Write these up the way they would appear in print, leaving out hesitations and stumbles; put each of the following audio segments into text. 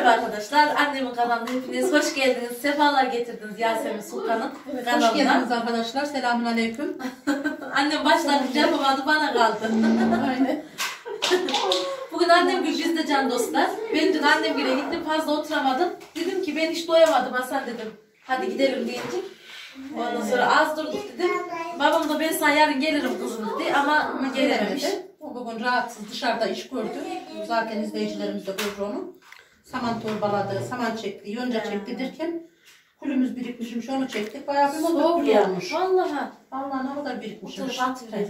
arkadaşlar. Annemin kanalına hepiniz hoş geldiniz. Sefalar getirdiniz Yasemin Sultan'ın kanalına. Hoş geldiniz arkadaşlar. Selamünaleyküm. Annem başladı yapamadı, bana kaldı. Aynen. Bugün annem gibi biz de can dostlar. Ben dün annem gibi gittim, fazla oturamadım. Dedim ki ben hiç doyamadım Hasan dedim. Hadi gidelim deyince. Ondan sonra az durduk dedim. Babam da ben sana yarın gelirim kızım dedi ama gelememiş. O bugün rahatsız, dışarıda iş gördü. Zaten izleyicilerimiz de gördü onu. Saman torbaladı, saman çekti, yonca çekti derken kulümüz birikmişmiş, onu çektik. Bayağı bir motor olmuş. Vallahi. Vallahi ne kadar birikmişmiş.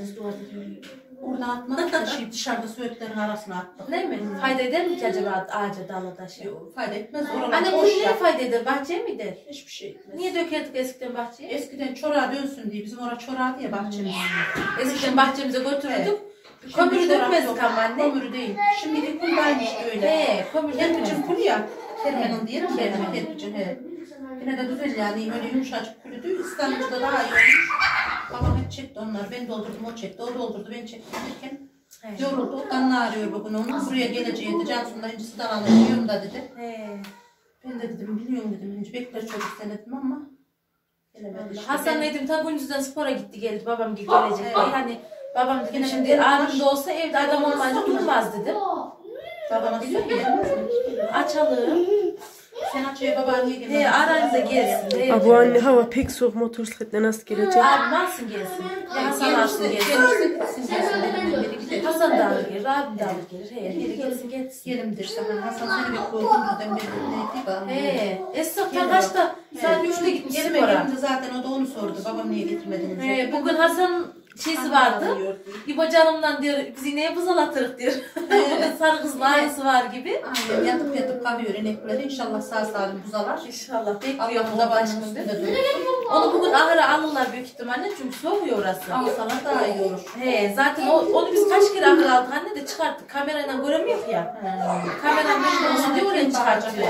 Oradan atmadık da dışarıda söğütlerin arasına attık. Ne mi? Fayda eder mi ki acaba ağaca dalada şey? Yok, fayda etmez. Anne bu neye fayda eder? Bahçeye mi der? Hiçbir şey etmez. Niye dökerdik eskiden bahçeye? Eskiden çorağa dönsün diye bizim orada çorağı diye bahçemiz. Eskiden bahçemize götürürdük. Evet. Kömürü dökmezdik ama anne. Kömürü değil. Şimdiki kuldaymış öyle. Kömür Kerpiçin kulu ya. Kermenin diyelim kerpiçin. Yine de güzel yani öyle yumuşacık kulüdü. İstanbul'da daha iyi olmuş. Babam hep çekti onlar. Ben doldurdum, o çekti. O doldurdu, ben çektim derken yoruldu. Kanını ağrıyor bugün onun. Buraya geleceğiydi. Cansu'nda incisinden alıyorum da dedi. Ben de dedim biliyorum dedim. İnci bekler çocuk sen dedim ama gelemedi işte. Hasan dedim ta gündüzden spora gitti geldi babam gibi gelecek. Yani babam dedi şimdi abim de olsa evde adam olmayınca durmaz dedim. Babama söyleyeyim. Açalım. Sen açıyor babaanneye gelin. Arayın da gelsin. Bu anne hava pek soğuk, motosikletle nasıl gelecek? Abim alsın gelsin. Hasan alsın gelsin. Hasan da alır gelir, abim de alır gelir. Biri gelsin geçsin. Gelimdir sana. Hasan seni bekliyor. Gündüzden beri neydi bana? Esnaftan kaçta? Saat 3'te gitmiş spora. Gelimde zaten o da onu sordu. Babam niye getirmediniz? Bugün Hasan'ın şeysi vardı. İbo canımdan diyor, biz ineğe buzalatırık diyor. Bugün sarı kızın aynısı var gibi. Aynen yatıp kalıyor inekleri. İnşallah sağ salim buzalar. İnşallah bekliyor Allah da başımın üstünde durur. Onu bugün ahıra alırlar büyük ihtimalle çünkü soğuyor orası. Alsalar daha iyi olur. Zaten onu biz kaç kere ahıra aldık anne de çıkarttık. Kamerayla göremiyor ya. Kameranın önünde olsun diye oraya çıkartıyor.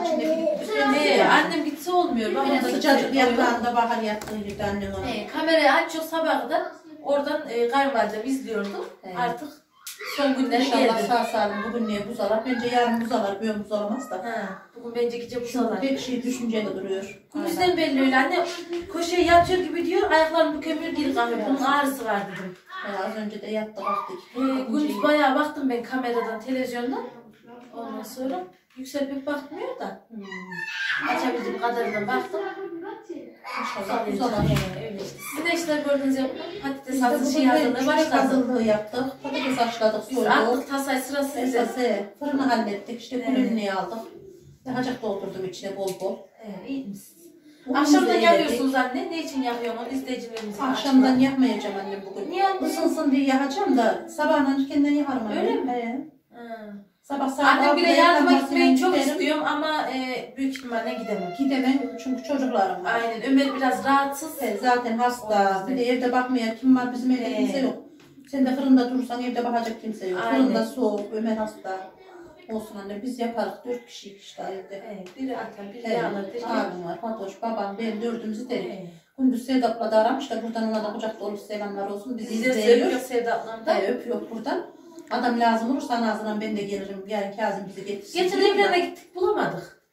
Annem gitse olmuyor. Yine sıcacık yatağında bahar yattığıydı annem ona. Kamerayı açıyor sabah kadar. Oradan kayınvalidem izliyordu. Artık son günleri geldi. İnşallah sağ salim bugün niye buzalar? Bence yarın buzalar. Bugün buzalamaz da. Bugün bence gece buzalar. Pek şey düşünceli duruyor. Gündüzden belli öyle anne. Köşeye yatıyor gibi diyor. Ayaklarım bükemiyor geri kalkıyor. Bunun ağrısı var dedim. Az önce de yattı baktık. Gündüz bayağı baktım ben kameradan, televizyondan. Ondan sonra Yüksel pek bakmıyor da. Açabildiğim kadarıyla baktım. İnşallah buzalar. Siz de işler gördünüz ya patates hazırlığı başladı. Hazırlığı yaptık. Patates haşladık. Attık tasay sırası size. Fırını hallettik. İşte kulününü aldık. Yağcak doldurdum içine bol bol. İyi misiniz? Akşamdan yapıyorsunuz anne. Ne için yapıyorsun izleyicilerimize? Akşamdan yapmayacağım annem bugün. Niye anne? Isınsın diye yakacağım da sabahdan kendine yakarım annem. Öyle mi? Sabah saat annem bile yardıma gitmeyi çok giderim. istiyorum ama büyük ihtimalle gidemem. Gidemem çünkü çocuklarım var. Aynen Ömer biraz rahatsız. Zaten hasta. Bir de evde bakmayan kim var bizim evde kimse yok. Sen de fırında durursan evde bakacak kimse yok. Aynen. Fırında soğuk, Ömer hasta. Olsun anne biz yaparız 4 kişi işte evde. Biri atar, biri yağlar. Abim var, Fatoş, babam, ben dördümüzü derim. Gündüz Sevdap'la da aramış da buradan ona da kucak dolusu selamlar olsun. Bizi izliyor. Öpüyor Sevdap'la. Öpüyor buradan. Adam lazım olursa ağzından ben de gelirim. Yani Kazım bizi getirsin. Geçen evlerine gittik bulamadık.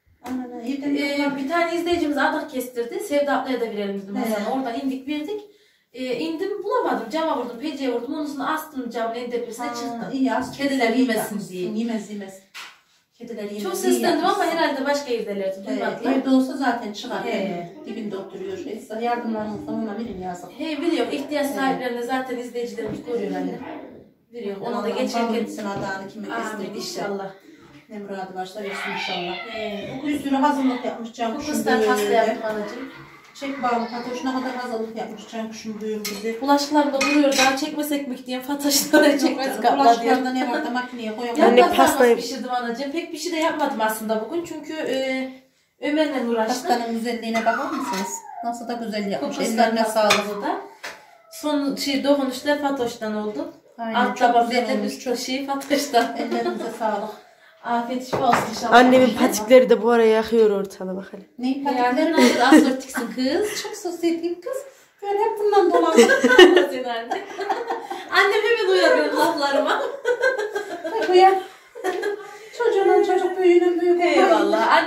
Bir tane izleyicimiz adak kestirdi. Sevda ablaya da verelim dedim Hasan'a. Oradan indik verdik. İndim bulamadım. Cama vurdum, peceye vurdum. Onun üstüne astım camın en tepesine çıktım. İyi az. Kediler yemesin diye. Yemez. Kediler yemez. Çok seslendim ama herhalde başka evdelerdi. Evde olsa zaten çıkar. Dibinde oturuyor. Yardımlarımızdan ona verin yazık. Biliyorum. İhtiyaç sahiplerine zaten izleyicilerimiz koruyor anne. Biliyorum. Ona da geçerken. Adağını kime kestirdi inşallah. Ne muradı varsa versin inşallah. Bir sürü hazırlık yapmış Can Kuş'un Kuşlar pasta yaptım anacığım. Çek bağlı Fatoş ne kadar hazırlık yapmış Can Kuş'un büyüğüm bizi. Bulaşıklarım da duruyor daha çekmesek mi diye Fatoş'lara çekmez kapla diye. Bulaşıklarında ne vardı makineye koyamam. Anne pastayı pişirdim anacığım. Pek bir şey de yapmadım aslında bugün çünkü Ömer'le uğraştım. Pastanın güzelliğine bakar mısınız? Nasıl da güzel yapmış. Ellerine sağlık. Da. Son dokunuşlar Fatoş'tan oldu. Alt tabaklarında üst Fatoş'tan. Ellerinize sağlık. Afiyet şifa olsun inşallah. Annemin patikleri de bu araya yakıyor ortalığı bakalım. Ne patikleri? Nasıl asortiksin kız? Çok sosyetliyim kız. Ben hep bundan dolandım. Annem hemen uyar benim laflarıma. Uyar. Çocuğunun çocuk büyüğünün büyük. Eyvallah.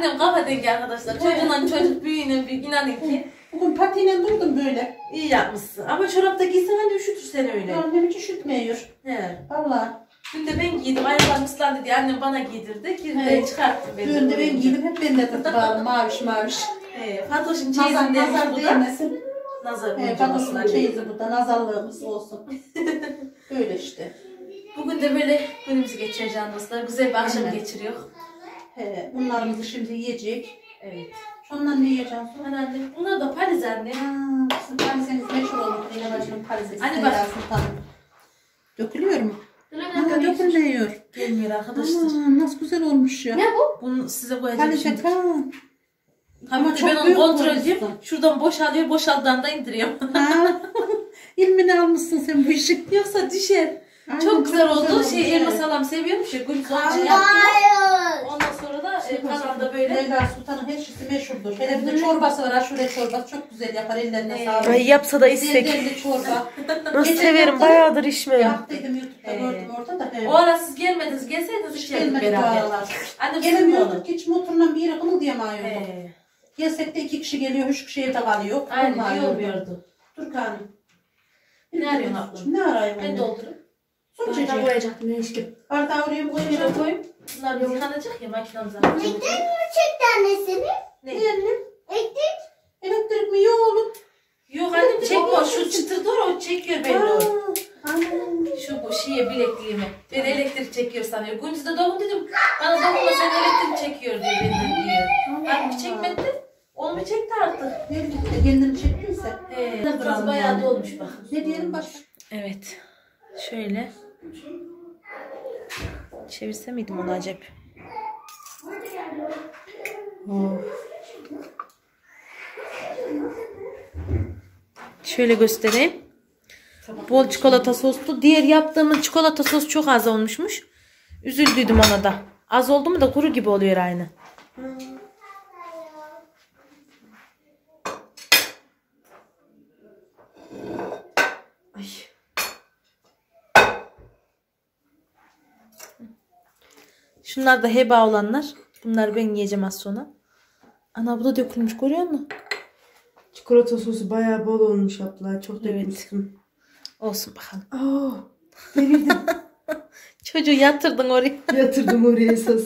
Annem kafa dengi arkadaşlar. Çocuğundan çocuk büyüğüne büyük. İnanın ki Bugün patiyle durdum böyle. iyi yapmışsın. Ama çorap da giysen hani üşütür seni öyle. Annem hiç üşütmüyor. He. Valla. Dün de ben giydim. Ayaklarım ıslandı diye annem bana giydirdi. Kirli Evet. çıkarttım beni. Dün de ben giydim hep bende de bağlı maviş maviş. Fatoş'un Nazar çeyizini demiş nazar bu da. değmesin. Nazar Fatoş'un boncuğu. çeyizi bu da nazarlığımız olsun. Öyle işte. Bugün de böyle günümüzü geçiyor can dostlar. Güzel bir akşam Evet. geçiriyor. Bunlarımızı şimdi yiyecek. Evet. Şundan ne yiyeceğim? Hani anne bunlar da Pariz anne. Sizin pariseniz meşhur olur. Zeynep bacının parisesi. Hani bak. Dökülüyor mu? Ama Dökülmüyor. gelmiyor arkadaşlar. Nasıl güzel olmuş ya. Ne bu? Bunu size koyacağım Parise şimdi. kan. Tabii Ama ki çok ben onu büyük kontrol koymuşsun. edeyim. Şuradan boşalıyor, boşaldığında indiriyorum. Ha. İlmini almışsın sen bu işin. Yoksa düşer. Aynen, Çok güzel oldu. olmuş, Şey evet. elma salam seviyormuş ya. Gül sonucu yaptım. Ondan sonra da kanalda böyle. Leyla Sultan'ın her şeysi meşhurdur. Hele bir de çorbası var. Aşure çorbası çok güzel yapar. Ellerine sağlık. Ay yapsa da istek. Zeldelli çorba. Nasıl Geçen severim yaptım. bayağıdır içmiyorum. Yaptıydım YouTube'da gördüm orada da. O ara siz gelmediniz, gelseydiniz içerdik Gelmedik beraber. aralar. Annem Gelemiyorduk hiç motorla bir yere kımıldayamıyorduk. He. Gelsek de 2 kişi geliyor, 3 kişi evde kalıyor. Aynen iyi Olmuyordu. olmuyordu. Dur kanım. Ne arıyorsun ablım? Ne arayayım? Ben doldururum. Su Ben içeceğim. koyacaktım ne içtim. Bardağı oraya mı Şöyle koyacağım? koyayım. Bunlar yıkanacak ya makinamıza. tanesini Ne? ektik. Elektrik mi? Yok oğlum. Yok annem çekmiyor. Şu çıtır dur o çekiyor beni o. Anam. Şu bu şeye bilekliğimi. Ben elektrik çekiyor sanıyor. Gündüz de dokun dedim. Bana dokunma sen elektrik çekiyor diyor benden diyor. Halbuki çekmedi. Onu mu çekti artık? Ne bileyim, kendini çektiyse. Burası bayağı dolmuş bak. Ne diyelim başka? Evet. Şöyle. Çevirse miydim onu acaba? Şöyle göstereyim. Bol çikolata soslu. Diğer yaptığımız çikolata sos çok az olmuşmuş. Üzüldüydüm ona da. Az oldu mu da kuru gibi oluyor aynı. Ay. Şunlar da heba olanlar. Bunları ben yiyeceğim az sonra. Ana bu da dökülmüş görüyor musun? Çikolata sosu bayağı bol olmuş abla. Çok Evet. dökmüşsün. Olsun bakalım. Oh, devirdim. Çocuğu yatırdın oraya. Yatırdım oraya sos.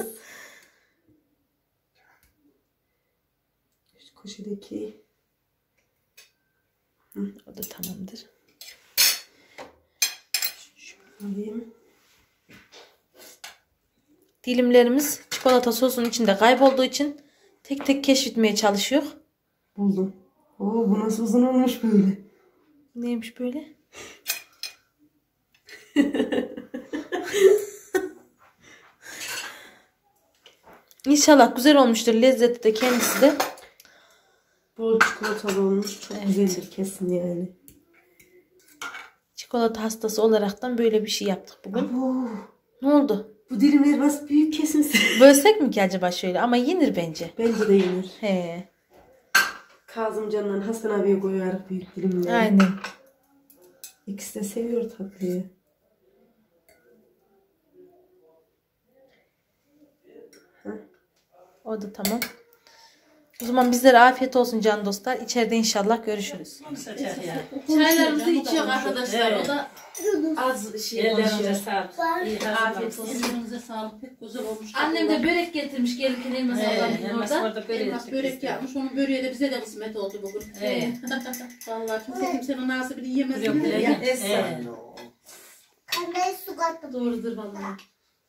Şu köşedeki. O da tamamdır. Alayım. Dilimlerimiz çikolata sosunun içinde kaybolduğu için tek tek keşfetmeye çalışıyor. Buldum. Oo, bu nasıl uzun olmuş böyle. Neymiş böyle? İnşallah güzel olmuştur. Lezzeti de kendisi de. Bol çikolatalı olmuş. Çok güzeldir kesin yani. Çikolata hastası olaraktan böyle bir şey yaptık bugün. Oo, Ne oldu? bu dilimler nasıl büyük kesinse. Bölsek mi ki acaba şöyle? Ama yenir bence. Bence de yenir. He. Kazımcan'la Hasan abiye koyarak büyük dilimleri. Aynen. İkisi de seviyor tatlıyı. O da tamam. O zaman bizlere afiyet olsun can dostlar. İçeride inşallah görüşürüz. Çaylarımızı içiyor arkadaşlar. O da az şey konuşuyor. Afiyet olsun. Ellerinize sağlık. Pek güzel olmuş. Annem de börek getirmiş gelirken elmas ablamın orada. Elmas börek yapmış. Onun böreği de bize de kısmet oldu bugün. Vallahi kimsenin nasibini yiyemez. Ya. Anne su kattım. Doğrudur vallahi.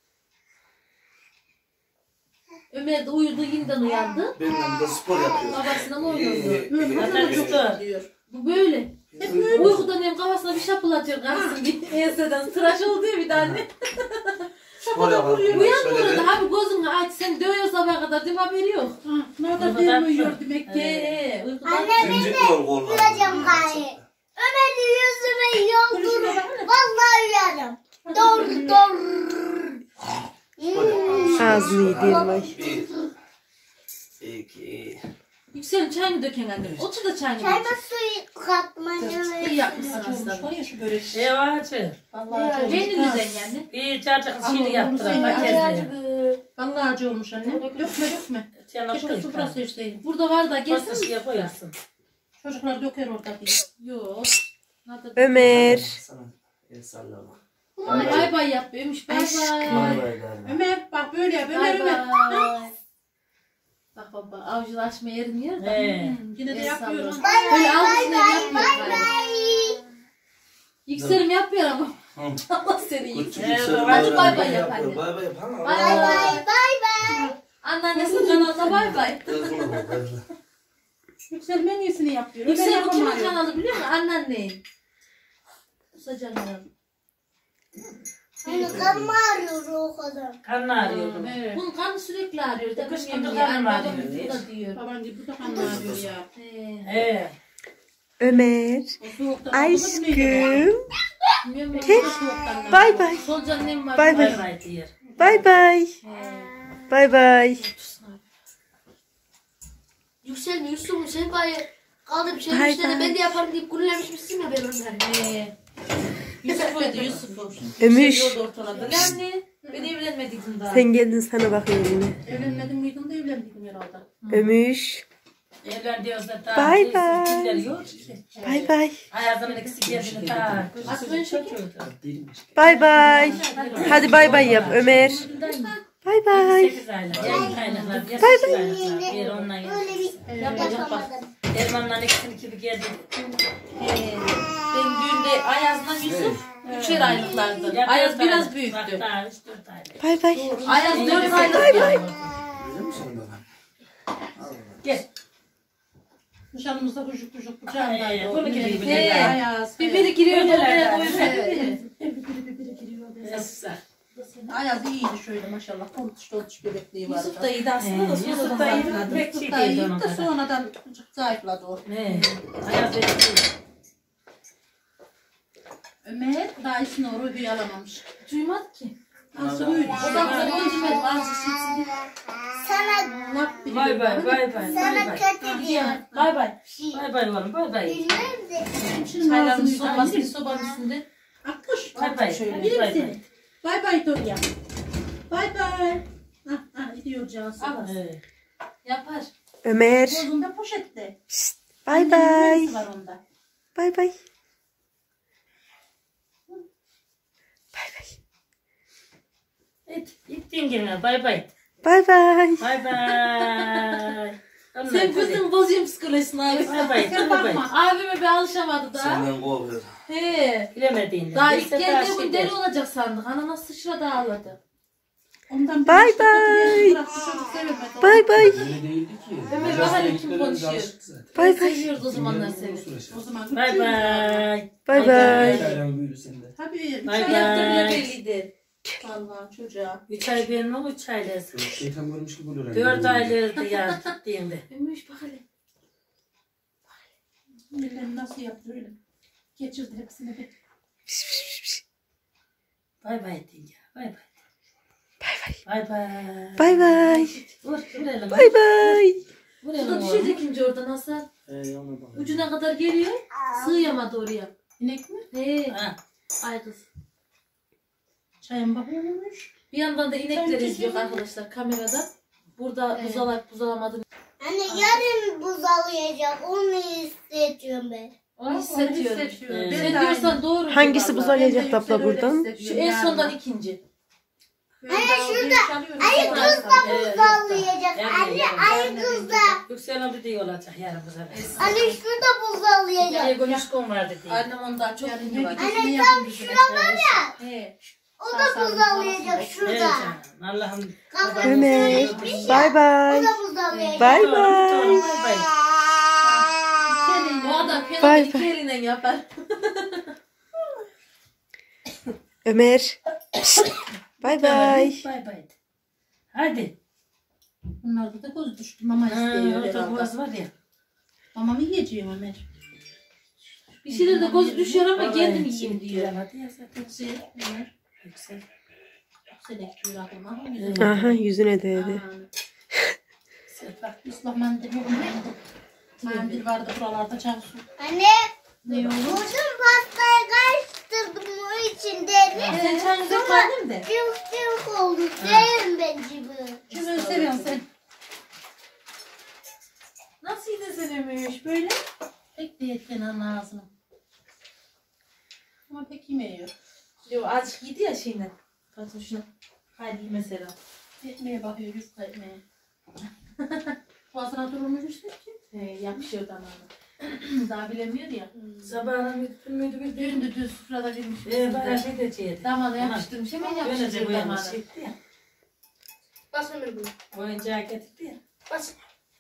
Ömer de uyudu, yeniden uyandı. Benim de spor yapıyor. Babasından oynuyor. Böyle çok diyor. Bu böyle. Hep böyle. Uykudan hem kafasına bir şapılatıyor karısın bir enseden. Tıraş oldu ya bir tane. Spor yapıyor. Uyanmıyor da abi gözünü aç sen dövüyor sabaha kadar değil mi haberi yok. Ne kadar değil uyuyor demek ki. Uykudan. Anne Zincir beni kol kollar. uyuyacağım gari. Ömer'in yüzüme yoldur. Vallahi uyarım. Doğru doğru. Ağzını yedireyim ay. 1, 2. Yükselin çayını döken annem. Otur da çayını Çayma dök. suyu katmayı. İyi yapmışsın Olmuş aslında. var ya şu börek. Yavaş ver. Vallahi çok Kendinizden yani. Bir çarçak şimdi Ama yaptılar. bunu Bak sen ezmeye. Vallahi acı olmuş anne. Dökme. Keşke sıfıra seçseydin. Burada var da gelsin. Pastası koyarsın. Çocuklar döker orada diye. Yok. Ömer. Sana el sallama. Bay bay yapıyormuş. Bay bay. Bay bay derler. Ömer bak böyle yap. Bay Ömer. bay. Bak baba avucunu açma yerini yer de. Yine de yapıyorum. Böyle avucunu yapmıyor. Yükselim yapıyor ama. Allah seni yükselim. Hadi bay bay yap anne. Bay bay yap. Bay bay. Anneannesinin kanalına bay bay. Yükselme en iyisini yapıyor. Ömer Yüksel bu kimin yapamıyor. kanalı biliyor musun? Anneanneyin. Kısaca kanal. Hani kanım ağrıyor o kadar. Karnı ağrıyordu. Evet. Bunun kanı sürekli ağrıyor. Da Kış bilmiyorum gündür ya. kanım Anne ağrıyor babam diye. da diyor. Babancı bu da kanlı ağrıyor ya. He. Ömer. O soğuktan Aşkım. Bilmiyorum ya. Tek soğuktan. Bay bay. Solucan nem var. Bay bay. Bay bay diyor. Bay bay. He. Bay bay. Yüksel Yusuf'um sen bari kaldı bir şey Bay işte bay. ben de yaparım deyip güllemişmişsin ya ben onları. He. Yusuf'uydu Yusuf'u. Ömüş. Seviyordu ortalarda. Anne. Ben evlenmediydim daha. Sen geldin sana bakıyorum yine. Evlenmedin miydin de evlendin herhalde. Ömüş. Evlendiyoruz da ta. Bay bay. Günleri yok ki. Bay bay. Ayazımın ikisi geldi ta. Aklın şeker. Bay bay. Hadi bay bay yap Ömer. Bay bay. 8 aylık. Yarım aylıklar. Ya 8 aylıklar. Bir ondan Öyle bir Yapacak bak. Erman'dan ikisini gibi geldi. He. Ben düğünde Ayaz'la Yusuf 3'er aylıklardı. Ayaz biraz büyüktü. Bak daha 3-4 aylık. Bay bay. Ayaz 4 aylık. Biliyor musun bana? Gel. Nişanımızda kucuk kucağındaydı. Bunu gibi He. bile. Ayaz. Biberi giriyor Öyleler oraya de. koyuyor. Yaslar. Ayaz iyiydi şöyle maşallah. Tontuş bebekliği vardı. Yusuf da iyiydi aslında da Yusuf sonradan da iyi. zayıfladı. Pek Yusuf şey da değil iyiydi ona de kadar. sonradan zayıfladı o. Ne? Ayaz bekliyor. Ömer daha ismini o ruhu alamamış. Duymadı ki. Nasıl büyüdü? O da bize konuşmadı. Bazı şeysi. sana Laf biri Bay bay böyle. bay bay. sana Bay bay. kötü diyor. Bay bay. Bay bay oğlum bay bay. Bilmem de. Hemşinin Çayların ağzını sobanın yıkayın. sobanın üstünde. Akkuş. Bay bay. Şöyle. Bilir Bay misin? Bay bay Tonya. Bay bay. Gidiyor Cansu. Al. Evet. Yapar. Ömer. Bozunda poşette. Bay bay. Nesi var onda? Bay bay. Gittin gene bay bay. Bay bay. Bay bay. Sen kızım bozuyorum psikolojisini abi. Bay bay. Sen Bay bay. bakma. Abime bir alışamadı daha. Senden kovuyor. He. Bilemediğinde. Daha Neyse, ilk daha geldiği şey gün der. deli olacak sandık. Ana sıçradı ağladı. Ondan bir Bay işte bay. kötü bir bıraktı, çocuk sevemedi. Bay bay. Öyle değildi ki. Ömer Biraz bakalım renklerimiz kim konuşuyor. alışık zaten. Bay bay. Seviyoruz o zamanlar seni. O zaman Bay küçüğüz. bay. Bay bay. Hikayem büyüdü sende. Tabii. Bay üç bay. ay Yaptı bile belliydi. Vallahi çocuğa. 3 ay benim o 3 aylık. Şeytan görmüş gibi oluyor. 4 aylıktı ya gittiğinde. Ömüş bak hele. Millet nasıl yaptı öyle. Geçirdi hepsini bir. Bay bay din ya. Bay bay. Bay bay. Bay bay. Bay bay. Vur vuralım. Bay bay. Bu da Vuralım düşecek oğlum. ikinci oradan Hasan. Ona bak. Ucuna kadar geliyor. Sığıyamadı oraya. İnek mi? He. Ha. Ay kız. Çayın bakıyormuş. Bir yandan da inekleri izliyor arkadaşlar kamerada. Burada buzalamadı. Anne yarın buzalayacak onu hissediyorum ben. Onu hissediyorum. Evet. Sen diyorsan doğru. Hangisi vallahi. buzalayacak abla buradan? Şu en sondan ikinci. Ayı kız da Evet. buzalayacak. Anne ayı Yarın kız da. Yükselen bir diyor olacak yarın bu sefer. Anne şurada buzalayacak. Diego Nüşkon vardı diye. Annem ondan çok iyi var. Anne tam şura var ya. He. O da buzalayacak Evet şurada. canım. Allah'ım. Kafası Ömer. sıkışmış Bay ya. bay. O da buzalayacak. Bay Doğru, bay. doğru, bay bay. O adam Bay penaltı iki bay. elinden yapar. Ömer. Bay bay. Bay bay. Hadi. Bunlarda da göz düştü. Mama istiyor Orada herhalde. boğaz var ya. Mamamı yiyeceğim Ömer. Bir şeyler de göz düşüyor ama kendim yiyeyim diyor. Hadi ya zaten. Yüksel. Ömer. Yüksel. Yüksel ekliyor aklıma. Ama yüzüne. Aha yüzüne değdi. Yüksel bak. Islah mendil yok. Mendil vardı buralarda Cansu. Anne Ne olur? bütün pastayı karıştırdım. su içinde. Sen çayını dökmedin de. Cıvık cıvık oldu. Sevim ben cıvığı. Cümle seviyorsun sen. Nasıl yine sevememiş böyle? Pek de yetken ağzını. Ama pek yemiyor. Yo azıcık yedi ya şeyini. Fatoş'una. Hadi mesela. Ekmeğe bakıyor, yufka ekmeğe. Boğazına durulmuş işte ki. Yapışıyor damağına. Daha bilemiyor ya. Sabahına müdür bir Dün de düz sofrada girmiş. bana şey diyecekti. Damağına yapıştırmış. Hemen Böylece yapıştırıyor bu yana damağına. çekti ya. Bas Ömür bunu. Oyuncağı getirdi ya. Bas.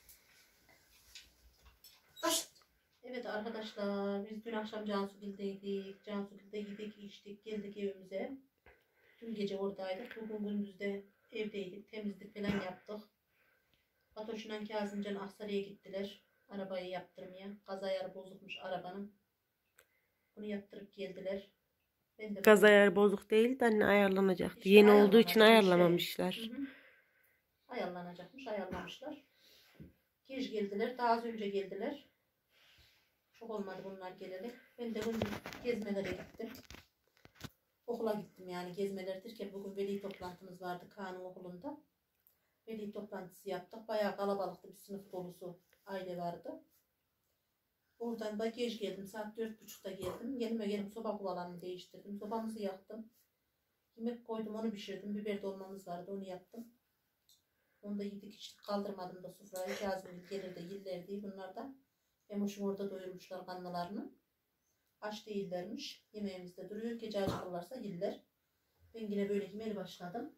Bas. Evet arkadaşlar, biz dün akşam Cansugil'deydik. Cansugil'de yedik, içtik, geldik evimize. Dün gece oradaydık. Bugün gündüz de evdeydik. Temizlik falan yaptık. Fatoş'la Kazımcan Aksaray'a gittiler. Arabayı yaptırmaya. Gaz ayarı bozukmuş arabanın. Bunu yaptırıp geldiler. Ben de Gaz ayarı bozuk değil de anne ayarlanacaktı. İşte Yeni olduğu için ayarlanacak ayarlamamışlar. Hı hı. Ayarlanacakmış, ayarlamışlar. Geç geldiler, daha az önce geldiler. Çok olmadı bunlar geleli. Ben de bugün gezmelere gittim. Okula gittim yani gezmeler derken bugün veli toplantımız vardı Kaan'ın okulunda. Veli toplantısı yaptık. Bayağı kalabalıktı, bir sınıf dolusu aile vardı. Oradan da geç geldim. Saat 4.30'da geldim. Gelip soba kovalarını değiştirdim. Sobamızı yaktım. Yemek koydum, onu pişirdim. Biber dolmamız vardı, onu yaptım. Onu da yedik içtik, kaldırmadım da sofrayı. Kazım gelir de yiller diye. Bunlar da Emoş'um orada doyurmuşlar karnlarını. Aç değillermiş. Yemeğimizde duruyor. Gece acıkırlarsa yiller. Ben yine böyle yemeye başladım.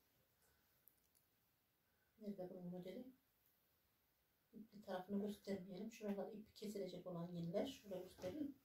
Nerede bunun modeli? İpli tarafını göstermeyelim. Şuralar ip kesilecek olan yiller. Şurada göstereyim.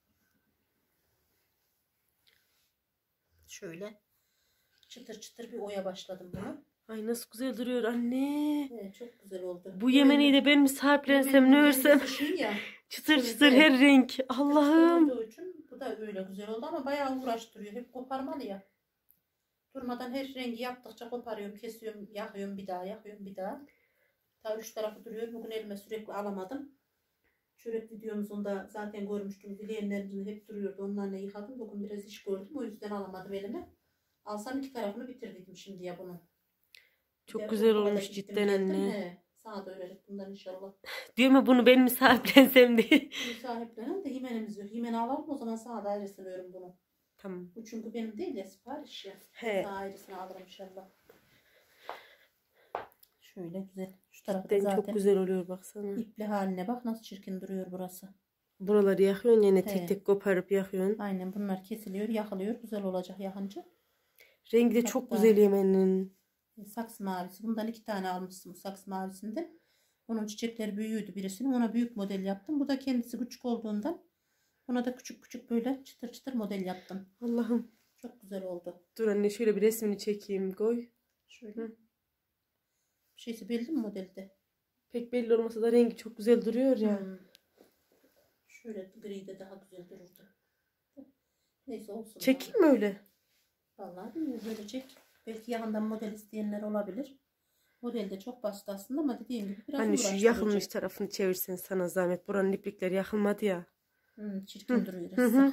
Şöyle çıtır çıtır bir oya başladım bunu. Ay nasıl güzel duruyor anne. Evet, çok güzel oldu. Bu yemeği de ben mi sahiplensem ne örsem. Şey ya. Çıtır çıtır her renk. Allah'ım. Olduğu için bu da öyle güzel oldu ama bayağı uğraştırıyor. Hep koparmalı ya. Durmadan her rengi yaptıkça koparıyorum, kesiyorum, yakıyorum bir daha, yakıyorum bir daha. Ta üç tarafı duruyor. Bugün elime sürekli alamadım. Çörek videomuzun da zaten görmüştüm. Dileyenlerimizin hep duruyordu. Onlarla yıkadım. Bugün biraz iş gördüm. O yüzden alamadım elime. Alsam iki tarafını bitirdiydim şimdi ya bunu. Çok güzel olmuş cidden anne. He. Sana da öğrenip bundan inşallah. Diyor mu bunu ben mi sahiplensem diye. Bu sahiplenin de himenimiz yok. Himeni alalım o zaman sana da ayrısını veririm bunu. Tamam. Bu çünkü benim değil ya, sipariş ya. He. Sana ayrısını alırım inşallah. Şöyle güzel. Şu tarafta Cidden zaten çok güzel oluyor baksana. ipli haline bak nasıl çirkin duruyor burası. Buraları yakıyorsun yine He. tek tek koparıp yakıyorsun. Aynen bunlar kesiliyor, yakılıyor. Güzel olacak yakınca. Rengi de çok Hatta- güzel yemenin. Saksı mavisi. Bundan 2 tane almışsın saksı mavisinde. Onun çiçekleri büyüğüydü birisinin. Ona büyük model yaptım. Bu da kendisi küçük olduğundan ona da küçük küçük böyle çıtır çıtır model yaptım. Allah'ım. Çok güzel oldu. Dur anne şöyle bir resmini çekeyim koy. Şöyle. Bir şeysi belli mi modelde? Pek belli olmasa da rengi çok güzel duruyor ya. Şöyle gri de daha güzel dururdu. Neyse olsun. Çekeyim mi öyle? Vallahi bilmiyorum, böyle çek. Belki yakından model isteyenler olabilir. Model de çok basit aslında ama dediğim gibi biraz Anne şu uğraştırıcı. yakılmış tarafını çevirsen sana zahmet. Buranın iplikleri yakılmadı ya. Çirkin duruyor. Hı hı.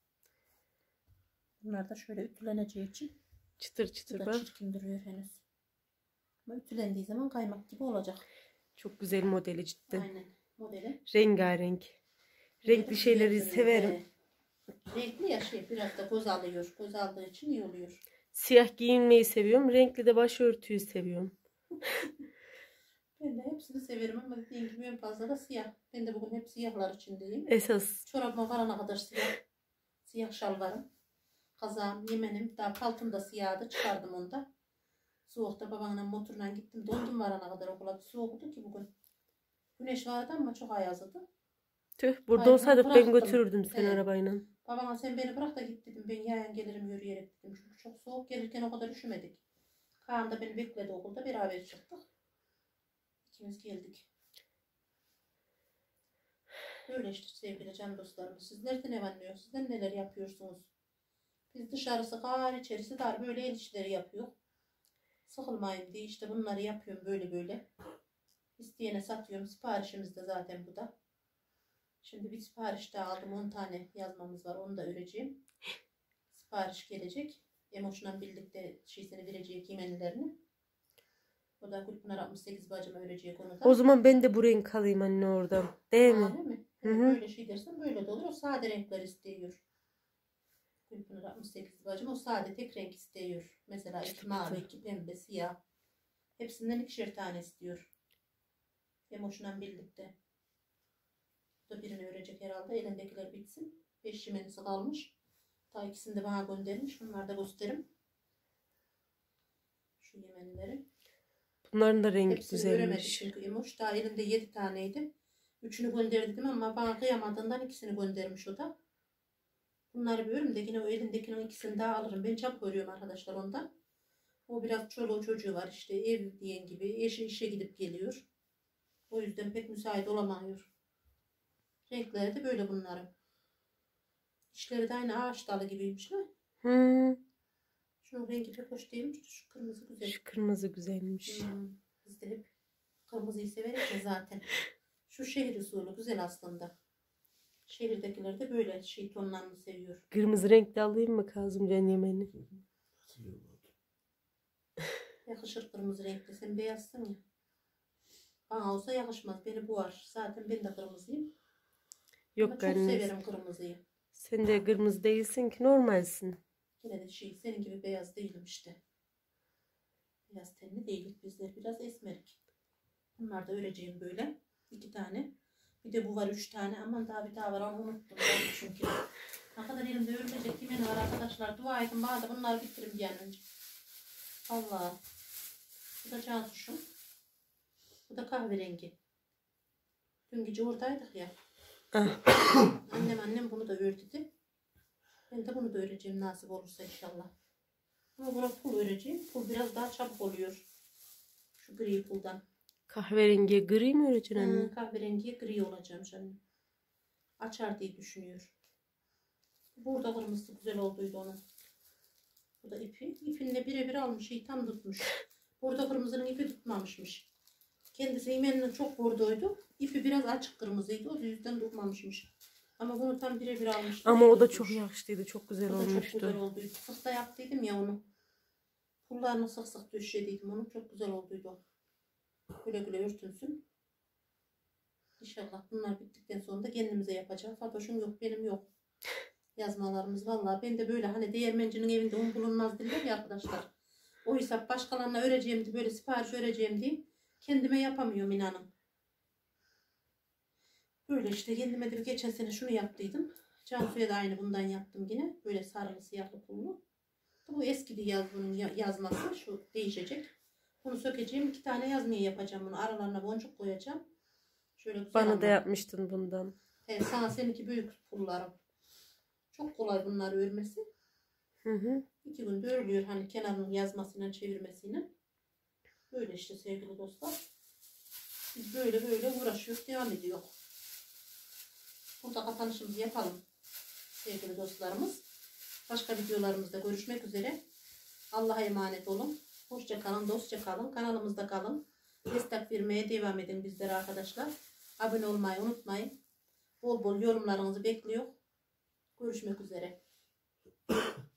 Bunlar da şöyle ütüleneceği için Çıtır bu çıtır da bak. çirkin duruyor henüz. Ama ütülendiği zaman kaymak gibi olacak. Çok güzel modeli cidden. Aynen. Modeli. Rengarenk. Renkli şeyleri severim. Renkli ya şey biraz da göz alıyor. Göz aldığı için iyi oluyor. Siyah giyinmeyi seviyorum. Renkli de başörtüyü seviyorum. Ben de hepsini severim ama dediğim gibi en fazla da siyah. Ben de bugün hep siyahlar içindeyim. Esas. Çorabıma varana kadar siyah. Siyah şalvarım. Kazağım, yemenim. Daha paltım da siyahdı. Çıkardım onu da. Soğukta babamla motorla gittim. Dondum varana kadar okula. Soğuktu ki bugün. Güneş vardı ama çok ayazdı. Tüh burada Aynen, olsaydık ben bıraktım. götürürdüm seni Evet. arabayla. Babama sen beni bırak da git dedim. Ben yayan gelirim yürüyerek dedim. Çünkü çok soğuk, gelirken o kadar üşümedik. Kaan da beni bekledi okulda. Beraber çıktık. İkimiz geldik. Böyle işte sevgili can dostlarım. Sizler de ne anlıyor? Sizler neler yapıyorsunuz? Biz dışarısı kar, içerisi dar. Böyle el işleri yapıyor. Sıkılmayın diye işte bunları yapıyorum böyle böyle. İsteyene satıyorum. Siparişimiz de zaten bu da. Şimdi bir sipariş daha aldım. 10 tane yazmamız var. Onu da öreceğim. sipariş gelecek. Emoş'la birlikte şeysini verecek yemenlerini. O da Gülpınar 68 bacıma verecek onu da. O zaman ben de bu renk alayım anne oradan. Değil mi? Değil mi? Hı hı. Böyle şey dersen böyle de olur. O sade renkler istiyor. Gülpınar 68 bacım o sade tek renk istiyor. Mesela iki mavi, iki pembe, siyah. Hepsinden 2'şer tane istiyor. Emoş'la birlikte. Bu da birini verecek herhalde. Elindekiler bitsin. 5 yemenisi kalmış. Daha ikisini de bana göndermiş. Bunları da gösteririm. Şu yemenleri. Bunların da rengi Hepsini öremedi güzelmiş. çünkü Emoş. Daha elinde 7 taneydi. 3'ünü gönderdim ama bana kıyamadığından 2'sini göndermiş o da. Bunları bir örüm de yine o elindekinin 2'sini daha alırım. Ben çabuk örüyorum arkadaşlar ondan. O biraz çoluğu çocuğu var işte ev diyen gibi. Eşi işe gidip geliyor. O yüzden pek müsait olamıyor. Renkleri de böyle bunların. İşleri de aynı ağaç dalı gibiymiş değil mi? Hı. Şunun rengi pek hoş değilmiş. Şu kırmızı güzel. Şu kırmızı güzelmiş. Biz de hep kırmızıyı severiz ya zaten. Şu şehir usulü güzel aslında. Şehirdekiler de böyle şey tonlarını seviyor. Kırmızı renkli alayım mı Kazımcan yemeni? Yakışır kırmızı renkli. Sen beyazsın ya. Bana olsa yakışmaz. Beni boğar. Zaten ben de kırmızıyım. Ama Yok çok anne. severim kırmızıyı. Sen de kırmızı değilsin ki normalsin. Yine de şey senin gibi beyaz değilim işte. Beyaz tenli değilik bizler. Biraz esmerik. Bunlar da öreceğim böyle. 2 tane. Bir de bu var 3 tane. Aman daha bir daha var onu unuttum. Ben çünkü. Ne kadar elimde örülecek kimeni var arkadaşlar. Dua edin bana da bunları bitireyim bir an önce. Allah. Bu da cansuşum. Bu da kahverengi. Dün gece oradaydık ya. Ah. Annem bunu da ördü. Ben de bunu da öreceğim nasip olursa inşallah. Ama buna pul öreceğim. Pul biraz daha çabuk oluyor. Şu gri puldan. Kahverengi gri mi öreceksin anne? Kahverengiye gri olacağım canım. Açar diye düşünüyor. Burada kırmızı güzel olduydu onun. Bu da ipi. İpinle birebir almış. İyi tam tutmuş. Burada kırmızının ipi tutmamışmış. Kendisi imenle çok bordoydu. İpi biraz açık kırmızıydı. O yüzden tutmamışmış. Ama bunu tam birebir almış. Ama o da tutmuş. çok yakıştıydı. Çok güzel O da çok olmuştu. güzel olduydu. Sık da yaptıydım ya onu. Pullarını sık sık döşediydim. Onun çok güzel olduydu o. Güle güle örtünsün. İnşallah bunlar bittikten sonra da kendimize yapacağız. Fatoş'un yok benim yok. Yazmalarımız vallahi ben de böyle hani değirmencinin evinde un bulunmaz derler ya arkadaşlar. O hesap başkalarına öreceğim diye böyle sipariş öreceğim diye kendime yapamıyorum inanın. Böyle işte kendime de bir geçen sene şunu yaptıydım. Cansu'ya da aynı bundan yaptım yine. Böyle sarılı siyahlı pullu. Bu eski bir bunun yazması. Şu değişecek. Bunu sökeceğim. 2 tane yazmaya yapacağım bunu. Aralarına boncuk koyacağım. Şöyle güzel Bana da ama. yapmıştın bundan. Evet, sana seninki büyük pullarım. Çok kolay bunları örmesi. Hı hı. 2 günde örülüyor. Hani kenarının yazmasıyla çevirmesiyle. Böyle işte sevgili dostlar. Biz böyle uğraşıyoruz. Devam ediyor. Burada kapanışımızı yapalım. Sevgili dostlarımız. Başka videolarımızda görüşmek üzere. Allah'a emanet olun. Hoşça kalın, dostça kalın. Kanalımızda kalın. Destek vermeye devam edin bizlere arkadaşlar. Abone olmayı unutmayın. Bol bol yorumlarınızı bekliyor. Görüşmek üzere.